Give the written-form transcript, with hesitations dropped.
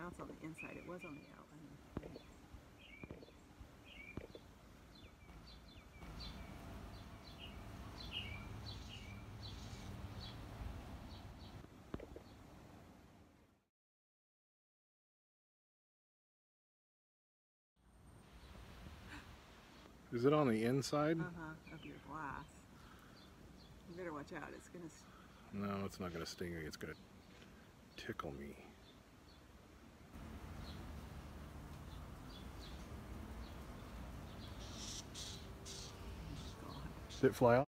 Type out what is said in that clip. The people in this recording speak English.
it's on the inside. It was on the outline. Is it on the inside? Of your glass. You better watch out. It's gonna. No, it's not gonna sting me. It's gonna tickle me. Did it fly out?